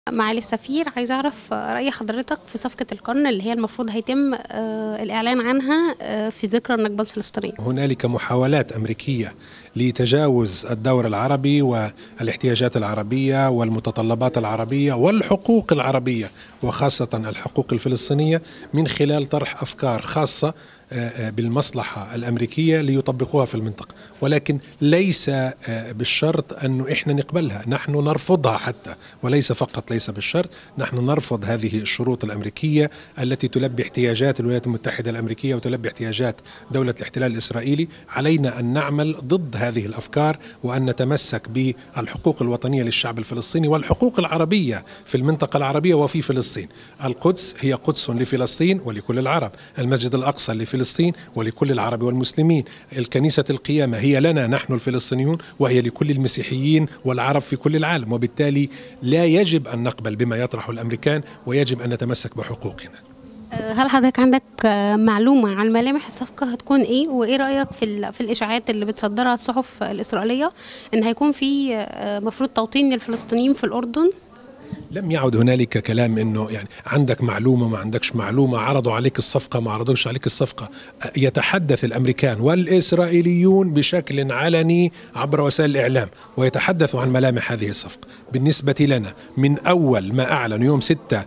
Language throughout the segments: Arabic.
معالي السفير، عايز أعرف رأي حضرتك في صفقة القرن اللي هي المفروض هيتم الإعلان عنها في ذكرى النكبة الفلسطينية. هنالك محاولات أمريكية لتجاوز الدور العربي والاحتياجات العربية والمتطلبات العربية والحقوق العربية، وخاصة الحقوق الفلسطينية، من خلال طرح أفكار خاصة بالمصلحة الأمريكية ليطبقوها في المنطقة، ولكن ليس بالشرط أنه إحنا نقبلها، نحن نرفضها حتى، وليس فقط ليس بالشرط، نحن نرفض هذه الشروط الأمريكية التي تلبي احتياجات الولايات المتحدة الأمريكية وتلبي احتياجات دولة الاحتلال الإسرائيلي. علينا أن نعمل ضد هذه الأفكار وأن نتمسك بالحقوق الوطنية للشعب الفلسطيني والحقوق العربية في المنطقة العربية وفي فلسطين. القدس هي قدس لفلسطين ولكل العرب، المسجد الأقصى لفلسطين ولكل العرب والمسلمين، الكنيسة القيامة هي لنا نحن الفلسطينيون وهي لكل المسيحيين والعرب في كل العالم، وبالتالي لا يجب أن نقبل بما يطرحه الأمريكان ويجب أن نتمسك بحقوقنا. هل حضرتك عندك معلومة عن ملامح الصفقة هتكون إيه؟ وإيه رأيك في الإشاعات اللي بتصدرها الصحف الإسرائيلية إن هيكون في مفروض توطين للفلسطينيين في الأردن؟ لم يعد هنالك كلام انه يعني عندك معلومه ما عندكش معلومه، عرضوا عليك الصفقه ما عرضوش عليك الصفقه. يتحدث الامريكان والاسرائيليون بشكل علني عبر وسائل الاعلام ويتحدثوا عن ملامح هذه الصفقه. بالنسبه لنا من اول ما اعلن يوم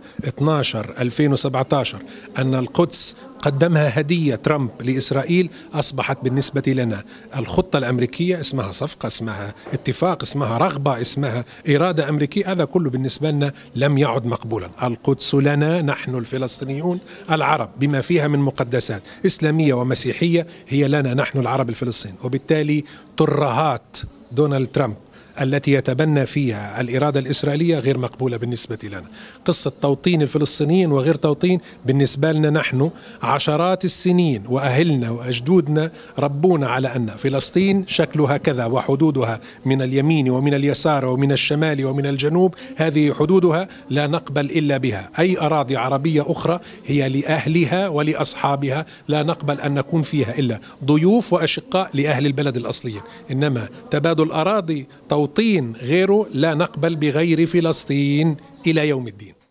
6/12/2017 ان القدس قدمها هدية ترامب لإسرائيل، أصبحت بالنسبة لنا الخطة الأمريكية اسمها صفقة، اسمها اتفاق، اسمها رغبة، اسمها إرادة أمريكية. هذا كله بالنسبة لنا لم يعد مقبولا. القدس لنا نحن الفلسطينيون العرب بما فيها من مقدسات إسلامية ومسيحية، هي لنا نحن العرب الفلسطينيين. وبالتالي ترهات دونالد ترامب التي يتبنى فيها الإرادة الإسرائيلية غير مقبولة بالنسبة لنا. قصة توطين الفلسطينيين وغير توطين بالنسبة لنا نحن عشرات السنين وأهلنا وأجدودنا ربونا على أن فلسطين شكلها كذا وحدودها من اليمين ومن اليسار ومن الشمال ومن الجنوب، هذه حدودها لا نقبل إلا بها. أي أراضي عربية أخرى هي لأهلها ولأصحابها، لا نقبل أن نكون فيها إلا ضيوف وأشقاء لأهل البلد الأصليين. إنما تبادل أراضي توطين غيره لا نقبل بغير فلسطين إلى يوم الدين.